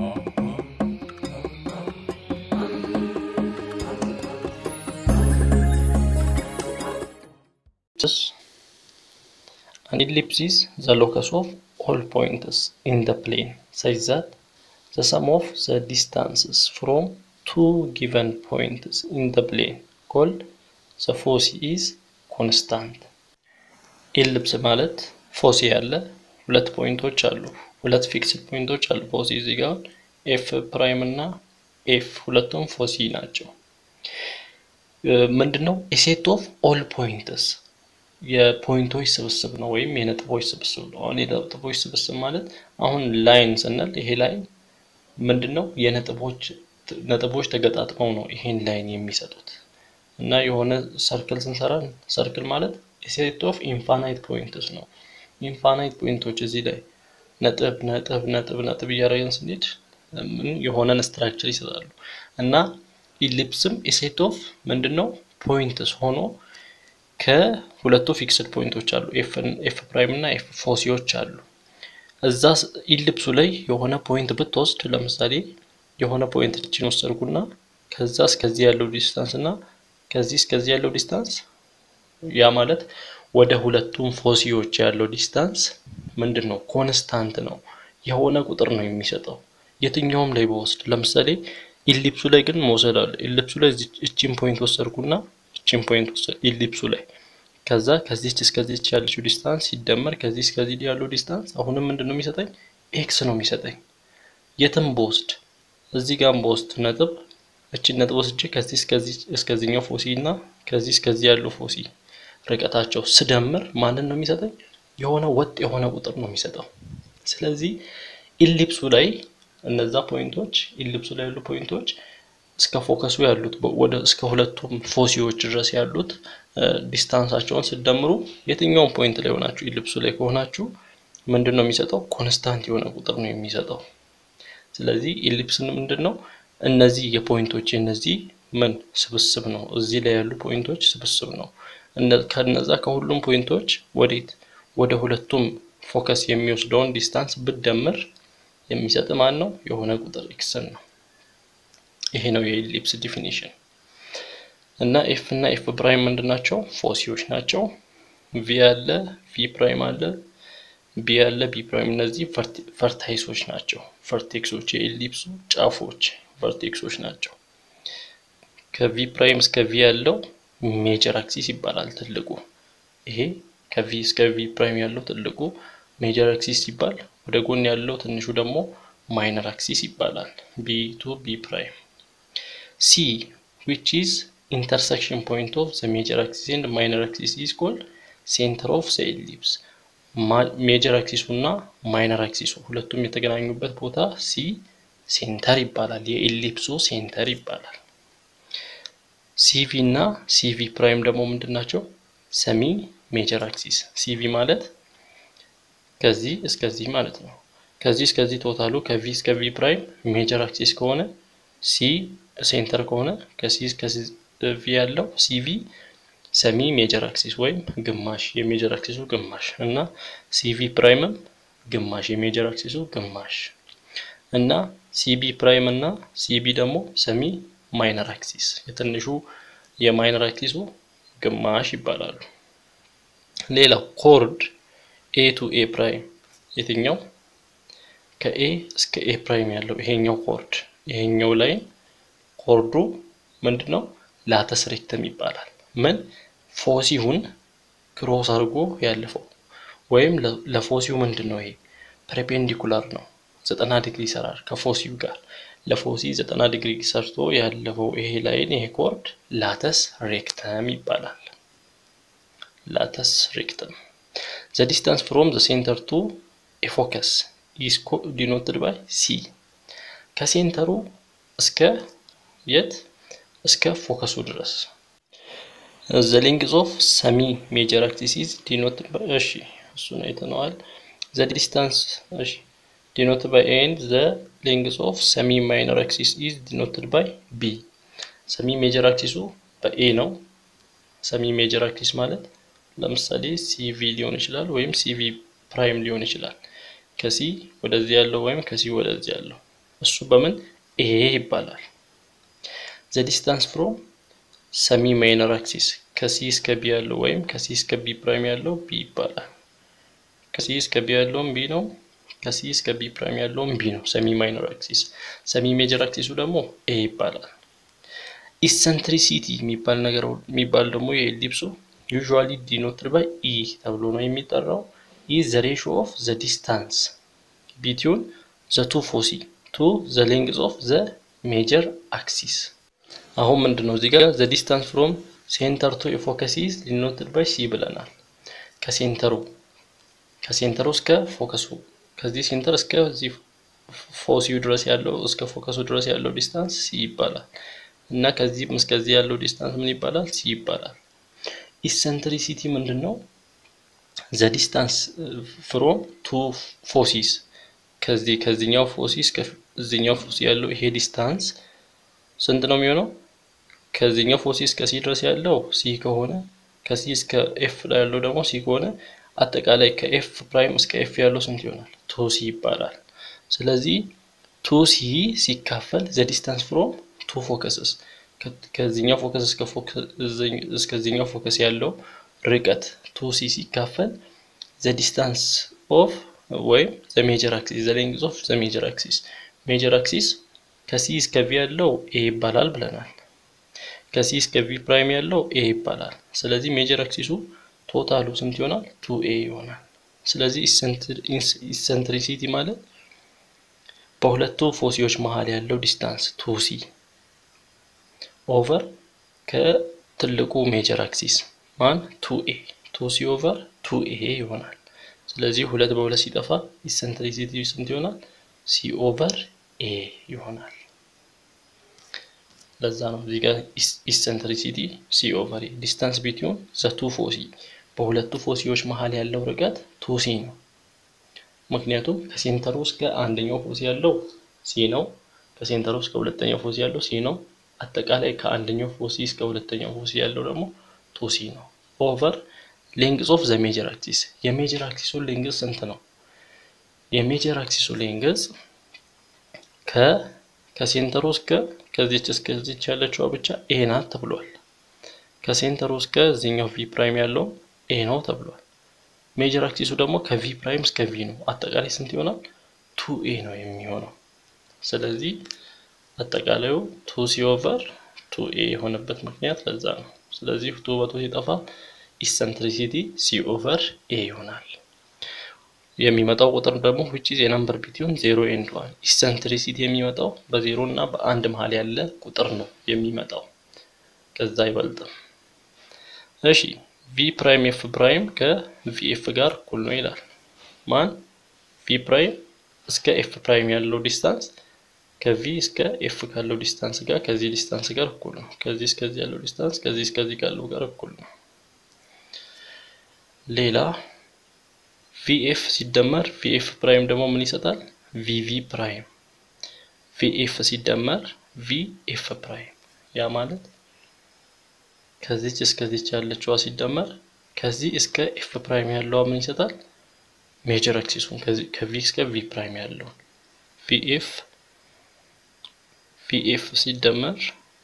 An ellipse is the locus of all points in the plane such that the sum of the distances from two given points in the plane called the foci is constant. Ellipse ማለት ፎሲ ያለ ሁለት ፖይንቶች አሉ ሁለት ፊክስድ ፖይንቶች አሉ ፎሲ እዚህ ጋር ኤፍ ፕራይም እና ኤፍ ሁለቱም ፎሲ ናቸው ምንድነው a set of all points የፖይንቶች ስብስብ ነው ወይም የነጥቦች ስብስብ ነው አሁን የነጥቦች ስብስብ ማለት አሁን ላይን ስንል ይሄ ላይን ምንድነው የነጥቦች ተገጣጥመው ነው ይሄን ላይን የሚሰጡት እና የሆነ ሰርክል ስንሰራ ሰርክል ማለት a set of infinite points ነው infinite points እዚህ ላይ ነጥብ እያደረግን ስንሄድ የሆነ ስትራክቸር ይሰጣሉ እና ኢሊፕስም a set of ምንድነው points ሆኖ ከሁለቱ ፊክስድ ፖይንቶች አሉ ኤፍ ፕራይም እና ኤፍ ፎሲዎች አሉ እዛ ኢሊፕሱ ላይ የሆነ ፖይንት ብትወስድ ለምሳሌ የሆነ ፖይንት እቺን ወሰድኩና ከዛ እስከዚህ ያለው ዲስታንስ እና ከዚህ እስከዚህ ያለው ዲስታንስ ያ ማለት ወደ ሁለቱም ፎሲዎች ያለው ዲስታንስ ምንድነው ኮንስታንት ነው የሆነ ቁጥር ነው የሚሰጠው የትኛውም ላይ በወስድ ለምሳሌ ኢሊፕሱ ላይ ግን መውሰድ አለ ኢሊፕሱ ላይ እቺን ፖይንት ወሰድኩና እቺን ፖይንት ወሰድ ኢሊፕሱ ላይ ከዛ ከዚህ እስከዚህ ያለው ዲስታንስ ሲደመር ከዚህ እስከዚህ ያለው ዲስታንስ አሁንም ምንድነው የሚሰጠኝ ኤክስ ነው የሚሰጠኝ የትም በወስድ እዚህ ጋር በወስድ ነጥብ እቺን ነጥብ ወስጄ ከዚህ እስከዚህኛው ፎሲና ከዚህ እስከዚህ ያለው ፎሲ ርቀታቸው ስደምር ማንን ነው የሚሰጠኝ የሆነ ወጥ የሆነ ቁጥር ነው የሚሰጠው ስለዚህ ኢሊፕሱ ላይ እነዛ ፖይንቶች ኢሊፕሱ ላይ ያሉ ፖይንቶች እስከ ፎከሱ ያሉት ወደ እስከ ሁለቱም ፎሲዎች ድረስ ያሉት ዲስታንሳቸውን ሲደምሩ የትኛውም ፖይንት ላይ ሆናችሁ ኢሊፕሱ ላይ ከሆናችሁ ምንድነው የሚሰጠው ኮንስታንት የሆነ ቁጥር ነው የሚሰጠው ስለዚህ ኢሊፕስን ምንድነው እነዚህ የፖይንቶች እነዚህ ምን ስብስብ ነው እዚህ ላይ ያሉ ፖይንቶች ስብስብ ነው ከነዛ ከሁሉም ፖይንቶች ወደ ሁለቱም ፎከስ የሚወስደውን ዲስታንስ ብትደምር የሚሰጥ ማን ነው የሆነ ቁጥር ኤክስ ነው ይሄ ነው የኢሊፕስ ዲፊኒሽን እና ኤፍ እና ኤፍ ፕራይም ምንድናቸው ፎሲዎች ናቸው ቪ አለ ቪ ፕራይም አለ ቢ አለ ቢ ፕራይም እነዚህ ቨርታይሶች ናቸው ቨርቴክሶች የኢሊፕሱ ጫፎች ቨርቴክሶች ናቸው ከቪ ፕራይም እስከ ቪ ያለው ሜጀር አክሲስ ይባላል ትልቁ ይሄ ከቪ እስከ ቪ ፕራይም ያለው ትልቁ ሜጀር አክሲስ ይባላል ወደ ጎን ያለው ትንሹ ደግሞ ማይነር አክሲስ ይባላል b to b prime c which is intersection point of the major axis and minor axis is called center of the ellipse major axis እና minor axis ሁለቱም የተገናኙበት ቦታ c ሴንተር ይባላል የኢሊፕሱ ሴንተር ይባላል cv እና cv prime ደግሞ ምንድናቸው ሰሚ ሜጀር አክሲስ cv ማለት ከዚህ እስከዚህ ማለት ነው ከዚህ እስከዚህ ቶታሉ ከv እስከ v prime ሜጀር አክሲስ ከሆነ c ሴንተር ከሆነ ከc እስከ v ያለው cv ሰሚ ሜጀር አክሲስ ወይም ግማሽ የሜጀር አክሲሱ ግማሽ እና cv prime ግማሽ የሜጀር አክሲሱ ግማሽ እና cb prime እና cb ደግሞ ሰሚ ማይነር አክሲስ የትንሹ የማይነር አክሲሱ ግማሽ ይባላሉ ሌላው ኮርድ a to a prime የትኛው ከa እስከ a prime ያለው ይሄኛው ኮርድ ይሄኛው ላይን ኮርዱ ምንድነው ላተስ ሬክተም ይባላል ምን ፎሲውን ክሮስ አድርጎ ያለፈው ወይም ለፎሲው ምንድነው ይሄ ፐርፔንዲኩላር ነው 90 ዲግሪ ይሰራል ከፎሲው ጋር ለፎሲ 90 ዲግሪ ሰርቶ ያለፈው ይሄ ላይን ይሄ ኮርድ ላተስ ሬክተም ይባላል ላተስ ሬክተም the distance from the center to a focus is denoted by c ከሴንተሩ እስከ የት እስከ ፎከሱ ድረስ the length of semi major axis is denoted by እሺ እሱን አይተነዋል the distance እሺ denoted by a and the length of semi minor axis is denoted by b semi major axis በa ነው semi major axis ማለት ለምሳሌ cv ሊሆን ይችላል ወይም cv prime ሊሆን ይችላል ከc ወደዚህ ያለው ወይም ከc ወደዚህ ያለው እሱ በምን ኤ ይባላል። the distance from semi minor axis ከሲ እስከ ቢ ያለው ወይም ከሲ እስከ ቢ ፕራይም ያለው ቢ ይባላል። ከሲ እስከ ቢ ያለው ቢ ነው። ከሲ እስከ ቢ ፕራይም ያለው ቢ ነው ሰሚ ማይነር አክሲስ። ሰሚ ሜጀር አክሲሱ ደግሞ ኤ ይባላል። ኢሰንትሪሲቲ የሚባል ደግሞ የኤሊፕሱ usually denoted by e ተብሎ ነው የሚጠራው። is the ratio of the distance between the two foci to the length of the major axis። አሁን ምንድነው እዚህ ጋር the distance from center to a focus is denoted by c ብለናል። ከሴንተሩ እስከ ፎከሱ ከዚህ ሴንተር እስከ እዚህ ፎሲው ድረስ ያለው እስከ ፎከሱ ድረስ ያለው ዲስታንስ c ይባላል እና ከዚህ እስከዚህ ያለው ዲስታንስ ምን ይባላል? c ይባላል። ኢሰንትሪሲቲ ምንድነው? the distance from two foci ከዚህኛው ፎሲ እስከ እዚህኛው ፎሲ ያለው ይሄ ዲስታንስ ስንት ነው የሚሆነው? ከዚህኛው ፎሲ እስከ c ድረስ ያለው c ከሆነ ከc እስከ f ላይ ያለው ደግሞ c ከሆነ አጠቃላይ ከf ፕራይም እስከ f ያለው ስንት ይሆናል? 2c ይባላል። ስለዚህ 2c ሲካፈል the distance from two focuses ከዚህኛው ፎከስ እስከዚህኛው ፎከስ ያለው ርቀት 2c ሲካፈል the distance of ወይም the major axis the length of the major axis ከc እስከ v ያለው a ይባላል ብለናል። ከc እስከ v ፕራይም ያለው a ይባላል። ስለዚህ ሜጀር አክሲሱ ቶታሉ ስንት ይሆናል? 2a ይሆናል። ስለዚህ ኢሰንትሪሲቲ ማለት በሁለቱ ፎሲዎች መሃል ያለው ዲስታንስ 2c ኦቨር ከትልቁ ሜጀር አክሲስ ማን 2c ኦቨር 2a ይሆናል። ስለዚህ 2 በ2 ሲጠፋ ኢሰንትሪሲቲ ስንት ይሆናል? c ኦቨር a ይሆናል። ለዛ ነው እዚህ ጋር ኢሰንትሪሲቲ c ኦቨር a ዲስታንስ ቢትዊን ዘ ቱ ፎሲ በሁለቱ ፎሲዎች መሃል ያለው ርቀት 2c ነው። ምክንያቱም ከሴንተሩ እስከ አንደኛው ፎሲ ያለው c ነው። ከሴንተሩ እስከ ሁለተኛው ፎሲ ያለው c ነው። አጠቃላይ ከአንደኛው ፎሲ እስከ ሁለተኛው ፎሲ ያለው ደግሞ 2c ነው። ኦቨር length of the major axis የሜጀር አክሲሱ ሌንግዝ ስንት ነው? የሜጀር አክሲሱ ሌንግዝ ከሴንተሩ እስከ ከዚህች ያለችው ብቻ a ናት ተብሏል። ከሴንተሩ እስከ እዚህኛው v ፕራይም ያለው a ነው ተብሏል። ሜጀር አክሲሱ ደግሞ ከv ፕራይም እስከ v ነው። አጠቃላይ ስንት ይሆናል? 2a ነው የሚሆነው። ስለዚህ አጠቃላዩ 2c ኦቨር 2a የሆነበት ምክንያት ለዛ ነው። ስለዚህ 2 በ2 ሲጠፋ ኢሰንትሪሲቲ c ኦቨር a ይሆናል። የሚመጣው ቁጥር ደግሞ which is a number between 0 and 1 ኢሰንትሪሲቲ የሚመጣው በ0 እና በ1 መሃል ያለ ቁጥር ነው የሚመጣው ከዛ አይበልጥም። እሺ v ፕራይም f ፕራይም ከvf ጋር እኩል ነው ይላል። ማን v ፕራይም እስከ f ፕራይም ያለው ዲስታንስ ከv እስከ f ካለው ዲስታንስ ጋር ከዚህ ዲስታንስ ጋር እኩል ነው። ከዚህ እስከዚህ ያለው ዲስታንስ ከዚህ እስከዚህ ካለው ጋር እኩል ነው። ሌላ vf ሲደመር vf ፕራይም ደግሞ ምን ይሰጣል? vv ፕራይም vf ሲደመር vf ፕራይም ያ ማለት ከዚህ እስከዚህ ያለችው ሲደመር ከዚህ እስከ f ፕራይም ያለው ምን ይሰጣል? ሜጀር አክሲሱን ከv እስከ v ፕራይም ያለው vf ሲደመር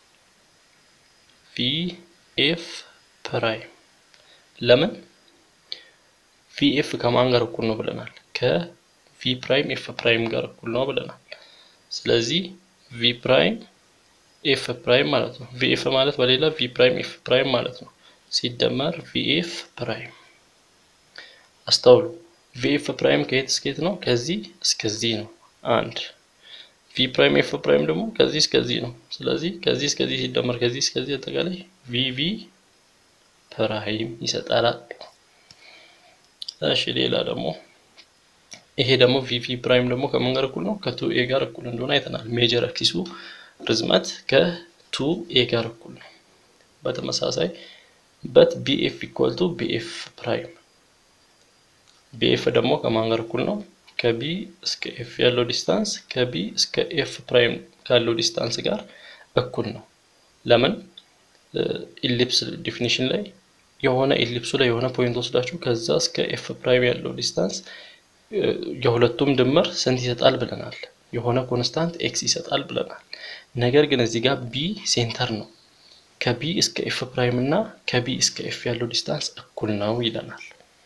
vf ፕራይም ለምን vf ከማን ጋር እኩል ነው ብለናል? ከv ፕራይም f ፕራይም ጋር እኩል ነው ብለናል። ስለዚህ v ፕራይም f ፕራይም ማለት ነው። vf ማለት በሌላ v ፕራይም f ፕራይም ማለት ነው። ሲደመር vf ፕራይም አስተውሉ። vf ፕራይም ከየት እስከየት ነው? ከዚህ እስከዚህ ነው አንድ። v ፕራይም f ፕራይም ደግሞ ከዚህ እስከዚህ ነው። ስለዚህ ከዚህ እስከዚህ ሲደመር ከዚህ እስከዚህ አጠቃላይ vv ፕራይም ይሰጣል። እሺ ሌላ ደግሞ ይሄ ደግሞ vv ፕራይም ደግሞ ከማን ጋር እኩል ነው? ከ2a ጋር እኩል እንደሆነ አይተናል። ሜጀር አክሲሱ ርዝመት ከ2a ጋር እኩል ነው። በተመሳሳይ but bf equal to bf ፕራይም bf ደግሞ ከማን ጋር እኩል ነው? ከb እስከ f ያለው ዲስታንስ ከb እስከ f ፕራይም ካለው ዲስታንስ ጋር እኩል ነው። ለምን ኢሊፕስ ዲፊኒሽን ላይ የሆነ ኢሊፕሱ ላይ የሆነ ፖይንት ወስዳችሁ ከዛ እስከ f ፕራይም ያለው ዲስታንስ የሁለቱም ድምር ስንት ይሰጣል ብለናል? የሆነ ኮንስታንት ኤክስ ይሰጣል ብለናል። ነገር ግን እዚህ ጋር ቢ ሴንተር ነው። ከቢ እስከ ኤፍ ፕራይም እና ከቢ እስከ ኤፍ ያለው ዲስታንስ እኩል ነው ይለናል።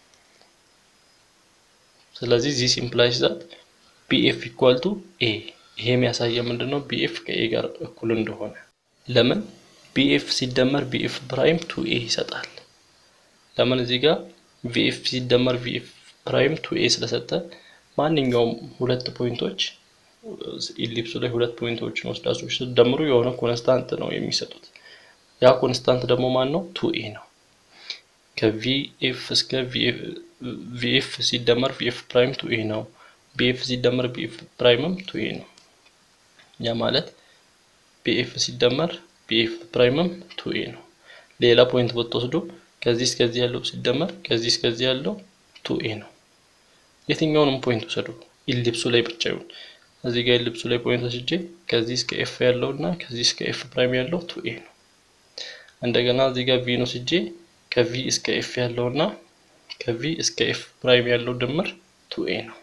ስለዚህ this implies that BF equal to A። ይሄ የሚያሳየው ምንድነው? BF ከA ጋር እኩል እንደሆነ። ለምን? BF ሲደመር BF ፕራይም 2A ይሰጣል። ለምን? እዚህ ጋር BF ሲደመር BF ፕራይም 2A ስለሰጠ ማንኛውም ሁለት ፖይንቶች ኢሊፕሱ ላይ ሁለት ፖይንቶችን ወስዳችሁ ሲደምሩ የሆነ ኮንስታንት ነው የሚሰጡት። ያ ኮንስታንት ደግሞ ማን ነው? 2A ነው። ከVF እስከ VF ሲደመር VF ፕራይም 2A ነው። BF ሲደመር BF ፕራይምም 2A ነው። ያ ማለት BF ሲደመር BF ፕራይምም 2A ነው። ሌላ ፖይንት ብትወስዱ ከዚህ እስከዚህ ያለው ሲደመር ከዚህ እስከዚህ ያለው 2A ነው። የትኛውንም ፖይንት ወሰዱ ኢሊፕሱ ላይ ብቻ ይሁን። እዚህ ጋር ኢሊፕሱ ላይ ፖይንት ወስጄ ከዚህ እስከ F ያለውና ከዚህ እስከ F ፕራይም ያለው 2A ነው። እንደገና እዚህ ጋር V ነው ወስጄ ከV እስከ F ያለውና ከV እስከ F ፕራይም ያለው ድምር 2A ነው።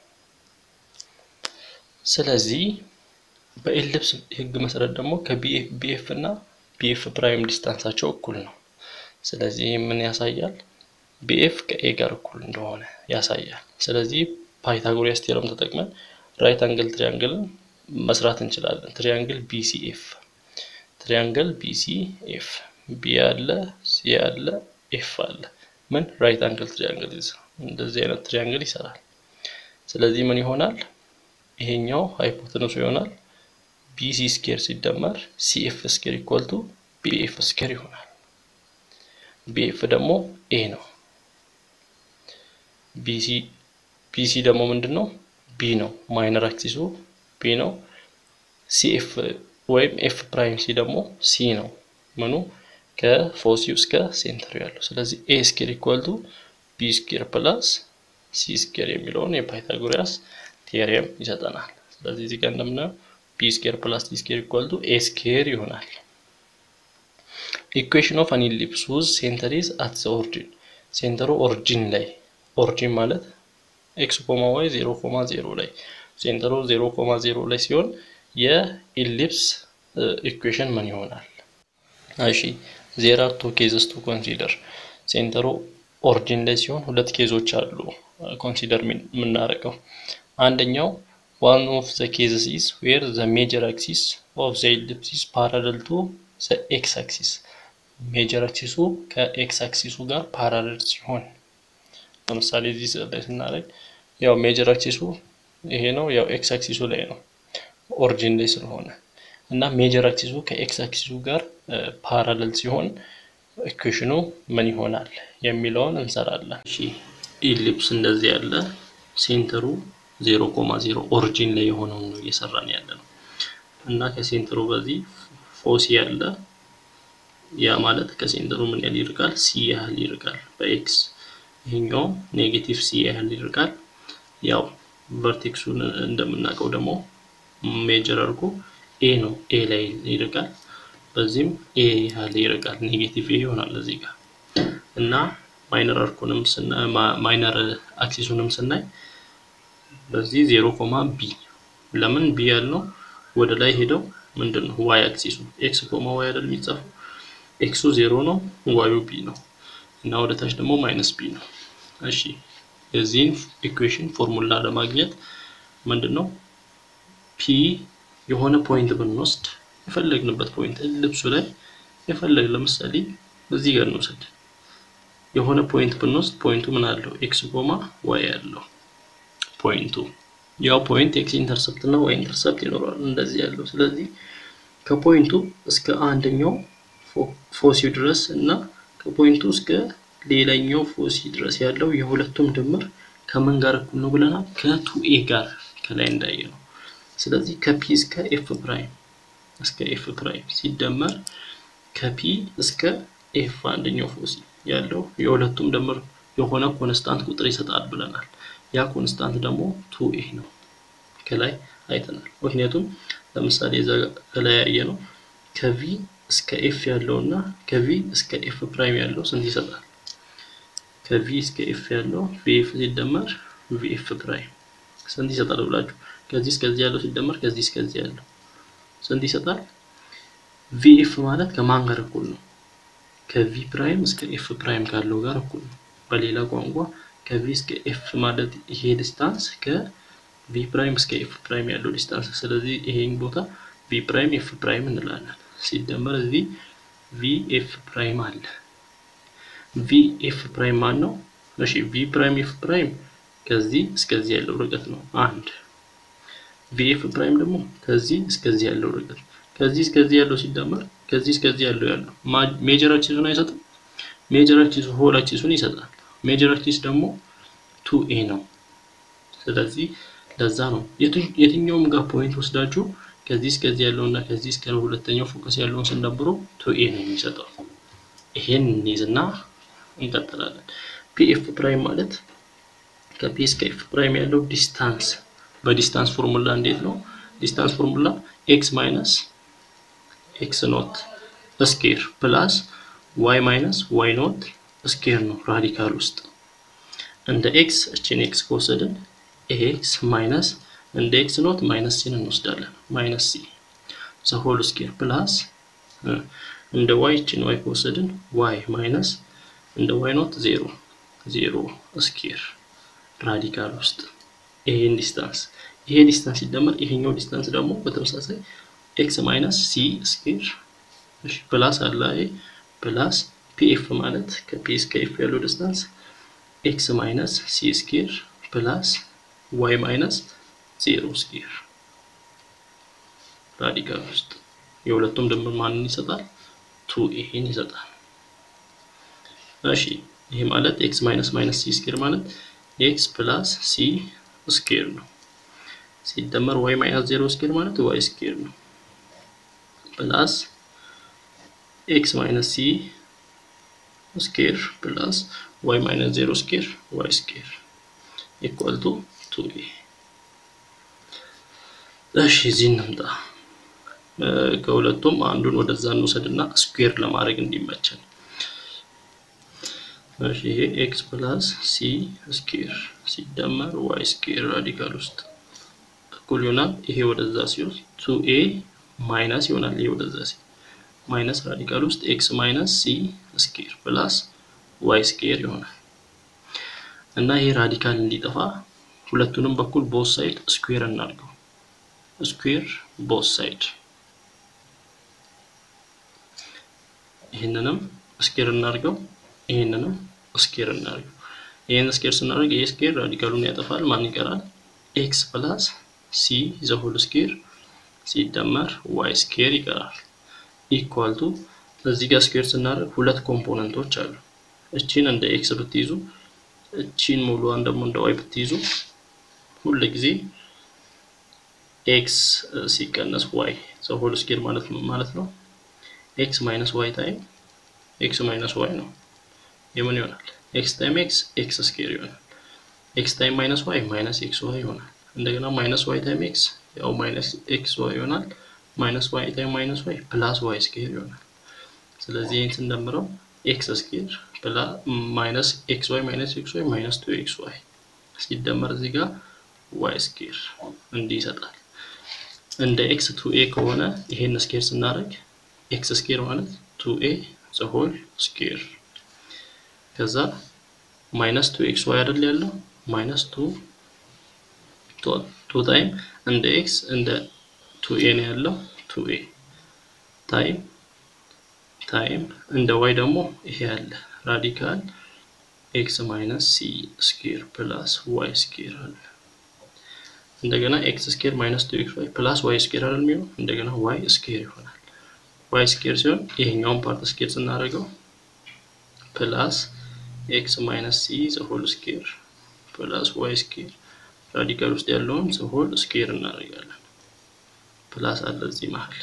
ስለዚህ በኢሊፕስ ህግ መሰረት ደግሞ ከBF እና BF ፕራይም ዲስታንሳቸው እኩል ነው። ስለዚህ ምን ያሳያል? BF ከA ጋር እኩል እንደሆነ ያሳያል። ስለዚህ ፓይታጎረስ ቴዎረም ተጠቅመን ራይት አንግል ትሪያንግልን መስራት እንችላለን። ትሪያንግል BCF ትሪያንግል BCF B አለ C አለ F አለ። ምን ራይት አንግል ትሪያንግል እንደዚህ አይነት ትሪያንግል ይሰራል። ስለዚህ ምን ይሆናል? ይሄኛው ሃይፖቴነሱ ይሆናል BC ስኩዌር ሲደመር CF ስኩዌር ኢኳል ቱ BF ስኩዌር ይሆናል። BF ደግሞ A ነው። BC ደግሞ ምንድነው? B ነው። ማይነር አክሲሱ B ነው። CF ወይም F ፕራይም C ደግሞ C ነው። ምኑ ከፎሲው እስከ ሴንተሩ ያለው። ስለዚህ A ስኩዌር ኢኳል ቱ B ስኩዌር ፕላስ C ስኩዌር የሚለውን የፓይታጎረስ ቴዎረም ይሰጠናል። ስለዚህ እዚህ ጋር እንደምናየው B ስኩዌር ፕላስ C ስኩዌር ኢኳል ቱ A ስኩዌር ይሆናል። ኢኩዌሽን ኦፍ አን ኢሊፕስ whose center is at the origin ሴንተሩ ኦሪጂን ላይ ኦሪጂን ማለት x, y 0,0 ላይ ሴንተሩ 0,0 ላይ ሲሆን የኢሊፕስ ኢኩዌሽን ምን ይሆናል? እሺ there are two cases to consider ሴንተሩ ኦሪጂን ላይ ሲሆን ሁለት ኬዞች አሉ ኮንሲደር የምናደርገው። አንደኛው one of the cases is where the major axis of the ellipse is parallel to the x axis ሜጀር አክሲሱ ከኤክስ አክሲሱ ጋር ፓራለል ሲሆን ለምሳሌ እዚህ ላይ ስናደርግ ያው ሜጀር አክሲሱ ይሄ ነው፣ ያው ኤክስ አክሲሱ ላይ ነው ኦሪጂን ላይ ስለሆነ እና ሜጀር አክሲሱ ከኤክስ አክሲሱ ጋር ፓራለል ሲሆን ኢኩዌሽኑ ምን ይሆናል የሚለውን እንሰራለን። እሺ ኢሊፕስ እንደዚህ ያለ ሴንተሩ 0,0 ኦሪጂን ላይ የሆነው ነው እየሰራን ያለነው እና ከሴንተሩ በዚህ ፎሲ ያለ ያ ማለት ከሴንተሩ ምን ያህል ይርቃል? C ያህል ይርቃል በኤክስ። ይሄኛው ኔጌቲቭ C ያህል ይርቃል። ያው ቨርቴክሱን እንደምናውቀው ደግሞ ሜጀር አድርጎ A ነው፣ A ላይ ይርቃል። በዚህም A ያህል ይርቃል፣ ኔጌቲቭ A ይሆናል እዚህ ጋር እና ማይነር አርኩንም ማይነር አክሲሱንም ስናይ በዚህ 0, B ለምን B ያልነው ወደ ላይ ሄደው ምንድነው y አክሲሱ x, y አይደል የሚጻፈው x 0 ነው y b ነው እና ወደ ታች ደግሞ -b ነው። እሺ የዚህን ኢኩዌሽን ፎርሙላ ለማግኘት ምንድነው p የሆነ ፖይንት ብንወስድ የፈለግንበት ፖይንት ኢሊፕሱ ላይ ለምሳሌ እዚህ ጋር እንወስድ የሆነ ፖይንት ብንወስድ ፖይንቱ ምን አለው x, y ያለው ፖይንቱ ያው ፖይንት x ኢንተርሰፕት እና y ኢንተርሰፕት ይኖራል እንደዚህ ያለው። ስለዚህ ከፖይንቱ እስከ አንደኛው ፎሲው ድረስ እና ከፖይንቱ እስከ ሌላኛው ፎሲ ድረስ ያለው የሁለቱም ድምር ከምን ጋር እኩል ነው ብለናል? ከ2a ጋር ከላይ እንዳየነው። ስለዚህ ከp እስከ f ፕራይም ሲደመር ከp እስከ f አንደኛው ፎሲ ያለው የሁለቱም ድምር የሆነ ኮንስታንት ቁጥር ይሰጣል ብለናል። ያ ኮንስታንት ደግሞ 2a ነው ከላይ አይተናል። ምክንያቱም ለምሳሌ እዛ ላይ ያየነው ከv እስከ f ያለውና ከv እስከ f ፕራይም ያለው ስንት ይሰጣል? ከv እስከ f ያለው vf ሲደመር vf ፕራይም ስንት ይሰጣል ብላችሁ ከዚህ እስከዚህ ያለው ሲደመር ከዚህ እስከዚህ ያለው ስንት ይሰጣል? ቪኤፍ ማለት ከማን ጋር እኩል ነው? ከቪ ፕራይም እስከ ኤፍ ፕራይም ካለው ጋር እኩል ነው። በሌላ ቋንቋ ከቪ እስከ ኤፍ ማለት ይሄ ዲስታንስ ከቪ ፕራይም እስከ ኤፍ ፕራይም ያለው ዲስታንስ። ስለዚህ ይሄን ቦታ ቪ ፕራይም ኤፍ ፕራይም እንላለን። ሲደመር እዚህ ቪ ኤፍ ፕራይም አለ። ቪ ኤፍ ፕራይም ማን ነው? እሺ ቪ ፕራይም ኤፍ ፕራይም ከዚህ እስከዚህ ያለው ርቀት ነው አንድ። ቪ ኤፍ ፕራይም ደግሞ ከዚህ እስከዚህ ያለው ርቀት። ከዚህ እስከዚህ ያለው ሲደመር ከዚህ እስከዚህ ያለው ሜጀር አክሲሱን አይሰጥም? ሜጀር አክሲሱ ሆል አክሲሱን ይሰጣል። ሜጀር አክሲስ ደግሞ 2a ነው። ስለዚህ ለዛ ነው የትኛውም ጋር ፖይንት ወስዳችሁ ከዚህ እስከዚህ ያለውና ከዚህ እስከ ሁለተኛው ፎከስ ያለውን ስንደብሮ 2a ነው የሚሰጠው። ይሄን እንይዝና እንቀጥላለን። ፒኤፍ ፕራይም ማለት ከፒ እስከ ኤፍ ፕራይም ያለው ዲስታንስ በዲስታንስ ፎርሙላ እንዴት ነው? ዲስታንስ ፎርሙላ x ማይነስ x ኖት ስኩዌር ፕላስ y ማይነስ y ኖት ስኩዌር ነው ራዲካል ውስጥ። እንደ x እቺን x ከወሰድን x ማይነስ እንደ x ኖት ማይነስ c እንወስዳለን ማይነስ c ዘ ሆል ስኩዌር ፕላስ እንደ y እቺን y ከወሰድን y ማይነስ እንደ y ኖት 0 ስኩዌር ራዲካል ውስጥ። ይሄን ዲስታንስ ሲደመር ይሄኛው ዲስታንስ ደግሞ በተመሳሳይ x ማይነስ c ስኩዌር እሺ ፕላስ አለ ፕላስ pf ማለት ከp እስከ f ያለው ዲስታንስ x ማይነስ c ስኩዌር ፕላስ y ማይነስ 0 ስኩዌር ራዲካል ውስጥ። የሁለቱም ድምር ማንን ይሰጣል? 2a ይሰጣል። እሺ ይሄ ማለት x ማይነስ c ስኩዌር ማለት x ፕላስ c ስኩዌር ነው። ሲደመር y ማይነስ 0 ስኩዌር ማለት y ስኩዌር ነው ፕላስ x ማይነስ c ስኩዌር ፕላስ y ማይነስ 0 ስኩዌር y ስኩዌር ኢኳል ቱ 2a። እሺ እዚህ እንምጣ። ከሁለቱም አንዱን ወደዛ እንወሰድና ስኩዌር ለማድረግ እንዲመቸን። እሺ ይሄ x ፕላስ c ስኩዌር ሲደመር y ስኩዌር ራዲካል ውስጥ እኩል ይሆናል። ይሄ ወደዛ ሲሆን 2a ማይነስ ይሆናል። ይሄ ወደዛ ሲሆን ማይነስ ራዲካል ውስጥ x ማይነስ c ስኩዌር ፕላስ y ስኩዌር ይሆናል። እና ይሄ ራዲካል እንዲጠፋ ሁለቱንም በኩል ቦት ሳይድ ስኩዌር እናድርገው። ስኩዌር ቦት ሳይድ ይሄንንም ስኩዌር እናድርገው፣ ይሄንንም ስኩዌር እናድርገው። ይሄን ስኩዌር ስናደርግ ይሄ ስኩዌር ራዲካሉን ያጠፋል። ማን ይቀራል? x ፕላስ c ዘ ሆል ስኩዌር ሲደመር y ስኩዌር ይቀራል። ኢኳል ቱ እዚህ ጋር ስኩዌር ስናደርግ ሁለት ኮምፖነንቶች አሉ። እቺን እንደ x ብትይዙ እቺን ሙሉዋን ደግሞ እንደ y ብትይዙ ሁሉ ጊዜ x ሲቀነስ y ዘ ሆል ስኩዌር ማለት ነው x ማይነስ y ታይም x ማይነስ y ነው። የምን ይሆናል? x ታይም x ስኩዌር ይሆናል። x ታይም ማይነስ y ማይነስ xy ይሆናል። እንደገና ማይነስ y ታይም x ያው ማይነስ xy ይሆናል። ማይነስ y ታይም ማይነስ y ፕላስ y ስኩዌር ይሆናል። ስለዚህ ይሄን ስንደምረው x ስኩዌር ፕላስ ማይነስ xy ማይነስ xy ማይነስ 2xy ሲደመር እዚህ ጋር y ስኩዌር እንዲህ ይሰጣል። እንደ x 2a ከሆነ ይሄን ስኩዌር ስናደርግ x ስኩዌር ማለት 2a ዘ ሆል ስኩዌር ከዛ ማይነስ 2xy አይደል ያለው ማይነስ 2 ታይም እንደ x እንደ 2a ነው ያለው 2a ታይም እንደ y ደግሞ ይሄ ያለ ራዲካል x ማይነስ c ስኩዌር ፕላስ y ስኩዌር አለ። እንደገና x ስኩዌር ማይነስ 2xy ፕላስ y ስኩዌር አይደል የሚሆነው እንደገና y ስኩዌር ይሆናል። y ስኩዌር ሲሆን ይሄኛውን ፓርት ስኩዌር ስናደርገው ፕላስ x ማይነስ c ዘ ሆል ስኩዌር ፕላስ y ስኩዌር ራዲካል ውስጥ ያለውን ዘ ሆል ስኩዌር እናደርጋለን። ፕላስ አለ እዚህ መሃል።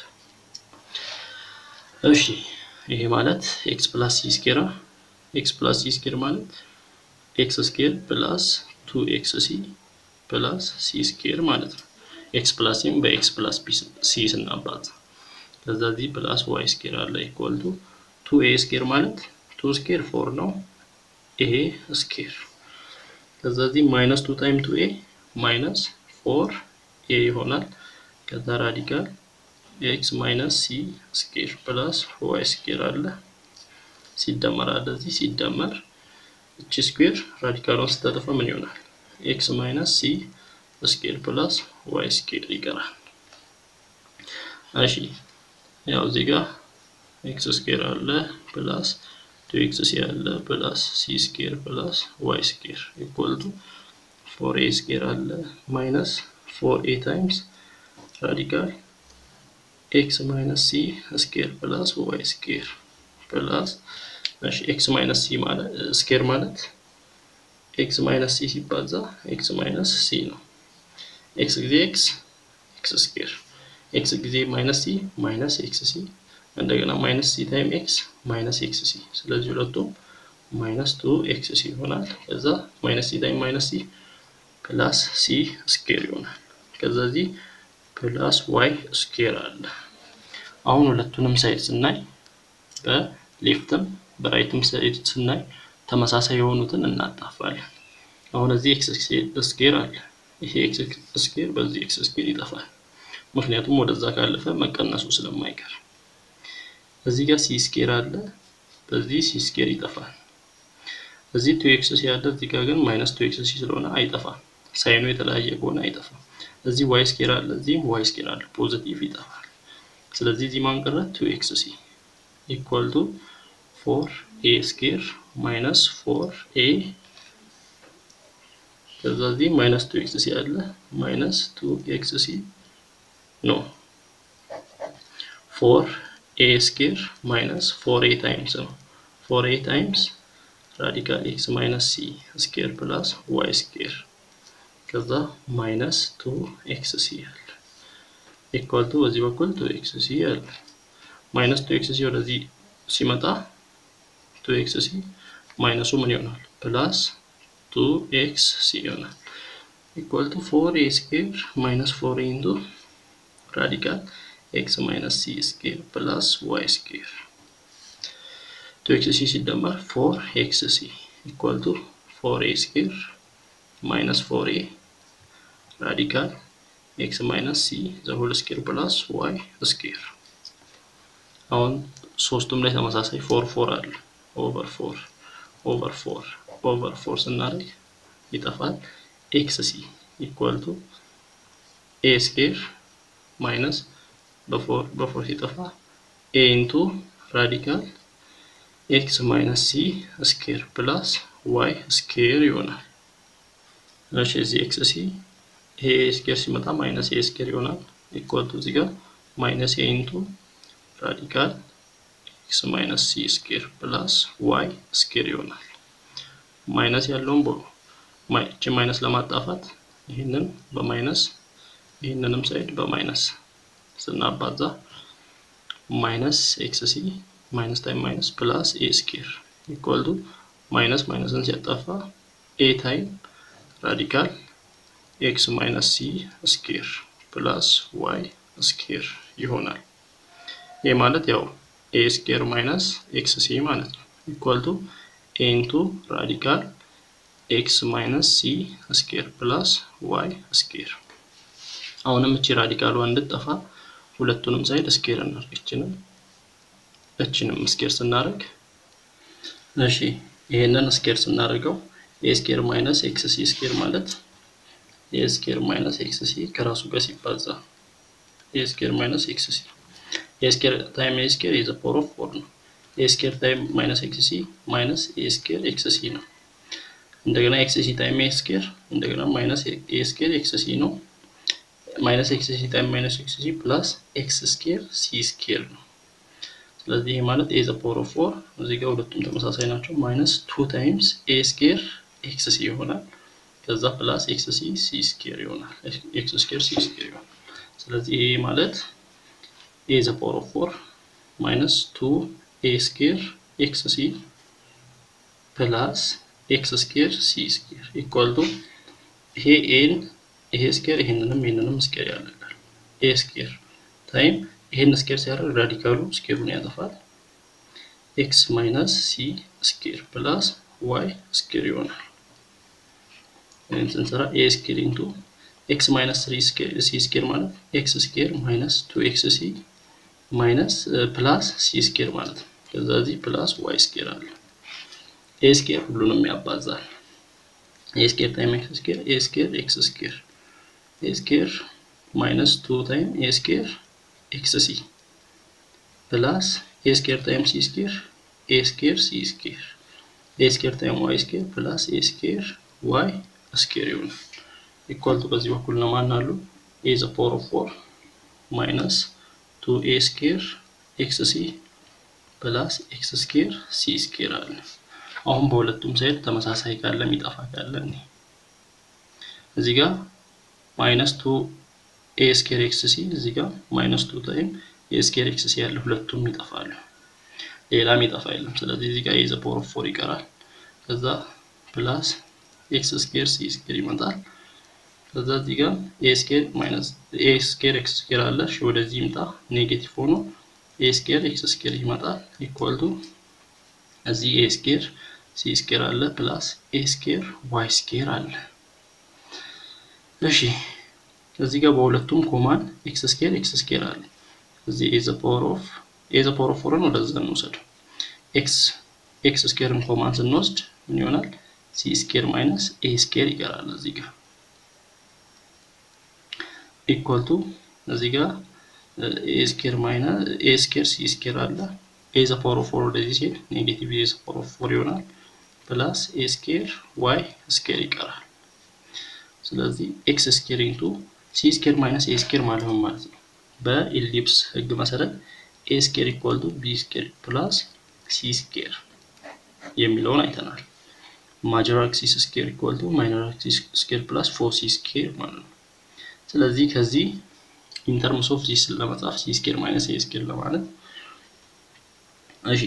እሺ ይሄ ማለት x ፕላስ c ስኩዌር ማለት x ስኩዌር ፕላስ 2xc ፕላስ c ስኩዌር ማለት ነው። x ፕላስ c በx ፕላስ c ስናባዛ ከዛ እዚህ ፕላስ y ስኩዌር አለ ኢኳል ቱ 2a ስኩዌር ማለት 2 ስኩዌር 4 ነው a ስኩዌር ከዛ እዚህ ማይነስ 2 ታይም 2a ማይነስ 4 ኤ ይሆናል። ከዛ ራዲካል ኤክስ ማይነስ ሲ ስኩዌር ፕላስ ዋይ ስኩዌር አለ ሲደመር አለ እዚህ ሲደመር እቺ ስኩዌር ራዲካሏን ስታጠፋ ምን ይሆናል? ኤክስ ማይነስ ሲ ስኩዌር ፕላስ ዋይ ስኩዌር ይቀራል። እሺ ያው እዚህ ጋር ኤክስ ስኩዌር አለ ፕላስ 2x ሲ አለ ፕላስ ሲ ስኩዌር ፕላስ ዋይ ስኩዌር ኢኳል ቱ 4a ስኩዌር አለ ማይነስ 4a ታይምስ ራዲካል x ማይነስ c ስኩዌር ፕላስ y ስኩዌር ፕላስ እሺ x ማይነስ c ማለት ስኩዌር ማለት x ማይነስ c ሲባዛ x ማይነስ c ነው። x ጊዜ x ስኩዌር x ጊዜ ማይነስ c ማይነስ xc እንደገና ማይነስ c ታይም x ማይነስ xc ስለዚህ ሁለቱም ማይነስ 2xc ይሆናል። ከዛ ማይነስ c ታይም ማይነስ c ፕላስ c ስኩዌር ይሆናል። ከዛ እዚህ ፕላስ y ስኩዌር አለ። አሁን ሁለቱንም ሳይድ ስናይ በሌፍትም በራይትም ሳይድ ስናይ ተመሳሳይ የሆኑትን እናጣፋለን። አሁን እዚህ x ስኩዌር አለ። ይሄ x ስኩዌር በዚህ x ስኩዌር ይጠፋል። ምክንያቱም ወደዛ ካለፈ መቀነሱ ስለማይቀር። እዚህ ጋር c ስኩዌር አለ በዚህ c ስኩዌር ይጠፋል። እዚህ 2x ያለ እዚህ ጋር ግን ማይነስ 2x ስለሆነ አይጠፋም። ሳይኑ የተለያየ ከሆነ አይጠፋም። እዚህ y ስኩዌር አለ እዚህ y ስኩዌር አለ ፖዚቲቭ ይጠፋል። ስለዚህ እዚህ ማን ቀረ 2xc ኢኳል ቱ 4a ስኩዌር ማይነስ 4a ከዛ እዚህ ማይነስ 2xc አለ ማይነስ 2xc ኖ 4a ስኩዌር ማይነስ 4a ታይምስ ነው 4a ታይምስ ራዲካል x ማይነስ c ስኩዌር ፕላስ y ስኩዌር ከዛ ማይነስ 2xc አለ ኢኳል ቱ በዚህ በኩል 2xc አለ ማይነስ 2xc ወደዚህ ሲመጣ 2xc ማይነሱ ምን ይሆናል ፕላስ 2xc ይሆናል ኢኳል ቱ 4a ስኩዌር ማይነስ 4a ኢንቱ ራዲካል x ማይነስ c ስኩዌር ፕላስ y ስኩዌር 2xc ሲደመር 4xc ኢኳል ቱ 4a ስኩዌር ማይነስ 4a ራዲካል x ማይነስ c ዘ ሆል ስኩዌር ፕላስ y ስኩዌር አሁን ሶስቱም ላይ ተመሳሳይ 4 አለ ኦቨር 4 ስናደርግ ይጠፋል xc ኢኳል ቱ a ስኩዌር ማይነስ በ4 ሲጠፋ a ኢንቱ ራዲካል x ማይነስ c ስኩዌር ፕላስ y ስኩዌር ይሆናል። እሺ እዚህ xc ይሄ ስኩዌር ሲመጣ ማይነስ a ስኩዌር ይሆናል ኢኳል ቱ እዚህ ጋር ማይነስ a ኢንቱ ራዲካል x ማይነስ c ስኩዌር ፕላስ y ስኩዌር ይሆናል። ማይነስ ያለውን ማይነስ ለማጣፋት ይሄንን በማይነስ ይሄንንም ሳይድ በማይነስ ስናባዛ ማይነስ xc ማይነስ ታይም ማይነስ ፕላስ a ስኩዌር ኢኳል ቱ ማይነስ ማይነስን ሲያጣፋ a ታይም ራዲካል x ማይነስ c ስኩዌር ፕላስ y ስኩዌር ይሆናል። ይሄ ማለት ያው a ስኩዌር ማይነስ xc ማለት ነው ኢኳል ቱ a ኢንቱ ራዲካል x ማይነስ c ስኩዌር ፕላስ y ስኩዌር አሁንም እቺ ራዲካሏ እንድትጠፋ ሁለቱንም ሳይድ ስኩዌር እናድርግ እቺንም ስኩዌር ስናደርግ እሺ ይሄንን ስኩዌር ስናደርገው a ስኩዌር ማይነስ xc ስኩዌር ማለት a ስኩዌር ማይነስ xc ከራሱ ጋር ሲባዛ a ስኩዌር ማይነስ xc a ስኩዌር ታይም a ስኩዌር is the power of 4 ነው a ስኩዌር ታይም ማይነስ xc ማይነስ a ስኩዌር xc ነው እንደገና xc ታይም a ስኩዌር እንደገና ማይነስ a ስኩዌር xc ነው ማይነስ xc ታይም ማይነስ xc ፕላስ x ስኩዌር c ስኩዌር ነው። ስለዚህ ይሄ ማለት a the power of 4 እዚህ ጋር ሁለቱም ተመሳሳይ ናቸው ማይነስ 2 ታይምስ a ስኩዌር xc ይሆናል ከዛ ፕላስ xc c ስኩዌር ይሆናል x ስኩዌር c ስኩዌር ይሆናል። ስለዚህ ይሄ ማለት a the power of 4 minus 2a square xc plus x square c square equal to ይሄ n ይሄ ስኩዌር ይሄንንም ስኩዌር ያደርጋል a square ታይም ይሄን ስኩዌር ሲያደርግ ራዲካሉ ስኩዌሩን ያጠፋል x minus c square plus y square ይሆናል። ይሄን ስንሰራ a square into x minus 3c square ማለት x square minus 2xc minus plus c square ማለት ነው። ከዛ እዚህ plus y square አለ። a square ሁሉንም ያባዛል። a square times x square a square x square a square minus 2 times a square xc plus a square times c square a square c square a square times y square plus a square y square ይሆናል። equal to በዚህ በኩል ነው ማን አሉ a the power of 4 minus 2a square xc plus x square c square አለ። አሁን በሁለቱም ሳይድ ተመሳሳይ ካለ የሚጠፋ ካለ እዚህ ጋር minus 2a square xc እዚህ ጋር minus 2 times a square xc ያለ ሁለቱም ይጠፋሉ። ሌላ የሚጠፋ የለም። ስለዚህ እዚህ ጋር a the power of 4 ይቀራል። ከዛ plus x square c square ይመጣል። ከዛ እዚህ ጋር a square minus a square x square አለ። እሺ ወደዚህ ይምጣ ኔጌቲቭ ሆኖ a square x square ይመጣል equal to እዚህ a square c square አለ plus a square y square አለ። እሺ እዚህ ጋር በሁለቱም ኮማን x square አለ። እዚህ a the power of 4 ነው ወደዛ እንወስደው x square ኮማን ስንወስድ ምን ይሆናል c square minus a square ይቀራል እዚህ ጋር equal to እዚህ ጋር a square minus a square c square አለ a the power of 4 ወደዚህ ሲል ኔጌቲቭ a the power of 4 ይሆናል plus a square y square ይቀራል። ስለዚህ x square into c square minus a square ማለት ነው ማለት ነው። በኢሊፕስ ህግ መሰረት a square equal to b square plus c square የሚለውን አይተናል። major axis square equal to minor axis square plus 4c square ማለት ነው። ስለዚህ ከዚህ in terms of this ለመጻፍ c square minus a square ለማለት እሺ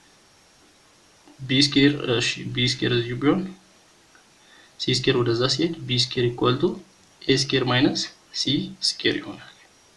b square እዚሁ ቢሆን c square ወደዛ ሲሄድ b square equal to a square minus c square ይሆናል።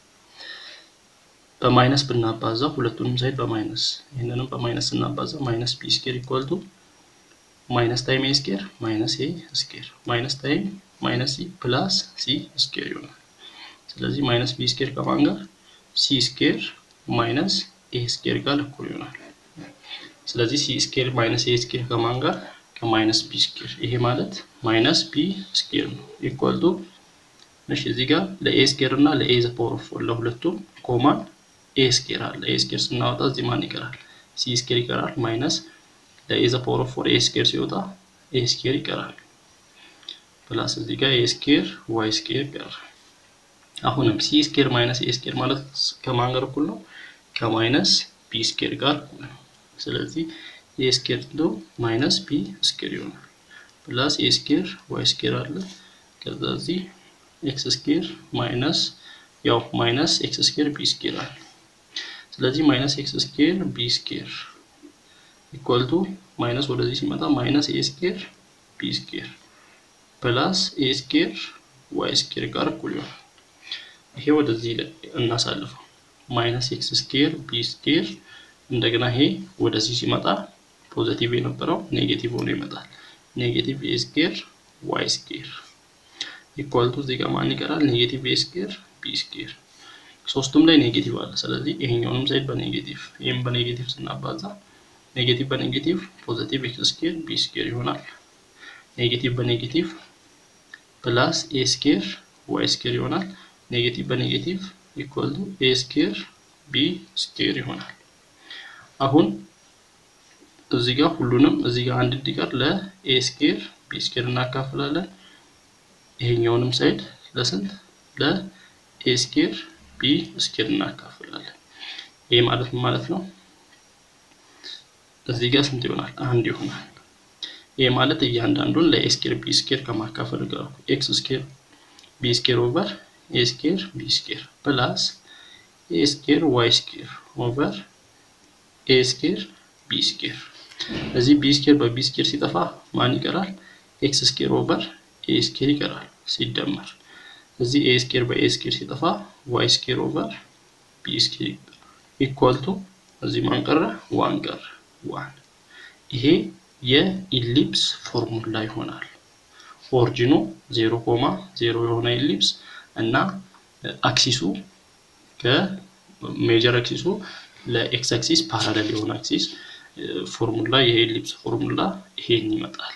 በማይነስ ብናባዛው ሁለቱንም ሳይድ በማይነስ ይሄንንም በማይነስ እናባዛ minus b square equal to minus time a square minus a square minus time minus c plus c square ይሆናል። ስለዚህ minus b square ከማን ጋር c square minus a square ጋር እኩል ይሆናል። ስለዚህ c square minus a square ከማን ጋር ከminus b square ይሄ ማለት minus b square ነው equal to እሺ እዚህ ጋር ለa square እና ለa the power of 4 ለሁለቱም ኮማን a square አለ። a square ስናወጣ እዚህ ማን ይቀራል c square ይቀራል minus ለa the power of 4 a square ሲወጣ a square ይቀራል ፕላስ እዚህ ጋር a square y square ይቀራል። አሁንም c square minus a square ማለት ከማን ጋር እኩል ነው ከማይነስ b square ጋር እኩል ነው። ስለዚህ a square ነው minus b square ይሆናል ፕላስ a square y square አለ። ከዛ እዚህ x square minus ያው minus x square b square አለ። ስለዚህ minus x square b square equal to minus ወደዚህ ሲመጣ minus a square b square plus a square y square ጋር እኩል ይሆናል። ይሄ ወደዚህ እናሳልፈው minus x square b square እንደገና ይሄ ወደዚህ ሲመጣ ፖዚቲቭ የነበረው ኔጌቲቭ ሆኖ ይመጣል ኔጌቲቭ a square y square equal to እዚህ ጋር ማን ይቀራል ኔጌቲቭ a square b square ሶስቱም ላይ ኔጌቲቭ አለ። ስለዚህ ይሄኛውንም ሳይድ በኔጌቲቭ ይሄን በኔጌቲቭ ስናባዛ ኔጌቲቭ በኔጌቲቭ ፖዚቲቭ x square b square ይሆናል። ኔጌቲቭ በኔጌቲቭ ፕላስ a square y square ይሆናል። ኔጌቲቭ በኔጌቲቭ equal to a square b square ይሆናል። አሁን እዚህ ጋር ሁሉንም እዚህ ጋር አንድ እንዲቀር ለa square b square እናካፍላለን። ይሄኛውንም ሳይድ ለስንት ለa square b square እናካፍላለን። ይሄ ማለት ነው እዚህ ጋር ስንት ይሆናል አንድ ይሆናል። ይሄ ማለት እያንዳንዱን ለa square b square ከማካፈል ጋር x square b square over a square b square plus a square y square over a square b square እዚህ b square በb square ሲጠፋ ማን ይቀራል x square over a square ይቀራል ሲደመር እዚህ a square በa square ሲጠፋ y square over b square equal to እዚህ ማን ቀረ 1 ቀረ 1 ይሄ የኢሊፕስ ፎርሙላ ይሆናል ኦሪጂኑ 0,0 የሆነ ኢሊፕስ እና አክሲሱ ከሜጀር አክሲሱ ለኤክስ አክሲስ ፓራለል የሆነ አክሲስ ፎርሙላ ይሄ ኢሊፕስ ፎርሙላ ይሄን ይመጣል።